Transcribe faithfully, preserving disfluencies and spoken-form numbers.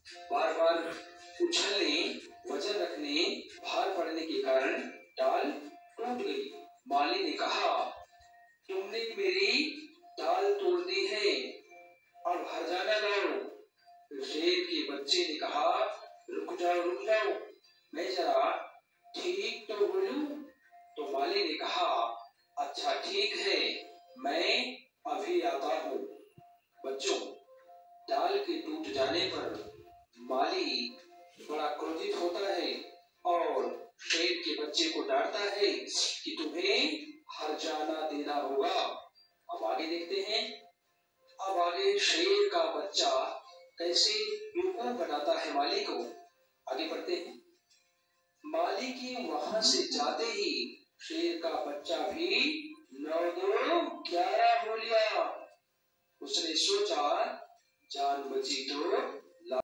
बार बार उछलने, वजन रखने, भार पड़ने के कारण डाल टूट गई। माली ने कहा, तुमने मेरी डाल तोड़ दी है, अब हर्जाना लाओ। फिर शेर के बच्चे ने कहा, रुक जाओ रुक जाओ, मैं जरा ठीक तो बोलूं। तो माली ने कहा, अच्छा ठीक है, मैं अभी आता हूँ। बच्चों, डाल के टूट जाने पर माली बड़ा क्रोधित होता है और शेर के बच्चे को डांटता है कि तुम्हें हर्जाना देना होगा। अब आगे देखते हैं। अब आगे शेर का बच्चा कैसे बेवकूफ बनाता है माली को। आगे बढ़ते हैं। माली के वहां से जाते ही शेर का बच्चा भी नौ दो ग्यारह हो लिया। उसने सोचा, जान बची तो